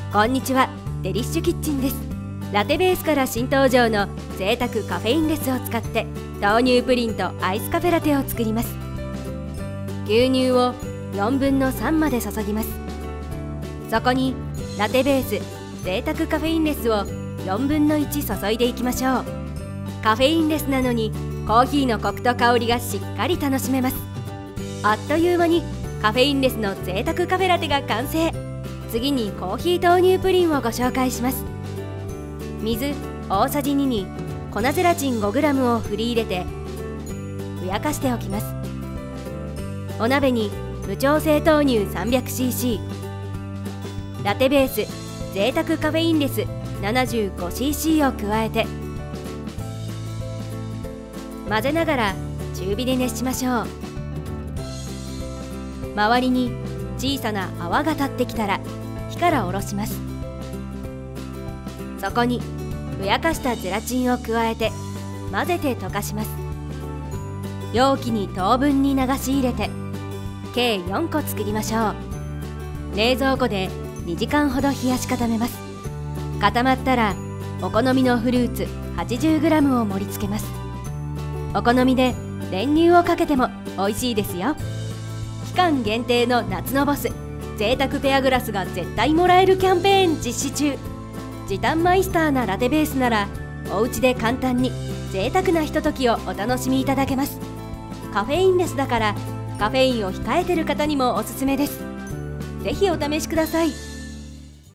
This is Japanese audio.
こんにちは、デリッシュキッチンです。ラテベースから新登場の贅沢カフェインレスを使って豆乳プリンとアイスカフェラテを作ります。牛乳を4分の3まで注ぎます。そこにラテベース贅沢カフェインレスを4分の1注いでいきましょう。カフェインレスなのにコーヒーのコクと香りがしっかり楽しめます。あっという間にカフェインレスの贅沢カフェラテが完成。次にコーヒー豆乳プリンをご紹介します。水大さじ2に粉ゼラチン 5g を振り入れてふやかしておきます。お鍋に無調整豆乳 300cc、 ラテベース贅沢カフェインレス 75cc を加えて混ぜながら中火で熱しましょう。周りに小さな泡が立ってきたら火から下ろします。そこにふやかしたゼラチンを加えて混ぜて溶かします。容器に等分に流し入れて計4個作りましょう。冷蔵庫で2時間ほど冷やし固めます。固まったらお好みのフルーツ 80g を盛り付けます。お好みで練乳をかけても美味しいですよ。期間限定の夏のボス贅沢ペアグラスが絶対もらえるキャンペーン実施中。時短マイスターなラテベースならお家で簡単に贅沢なひとときをお楽しみいただけます。カフェインレスだからカフェインを控えてる方にもおすすめです。ぜひお試しください。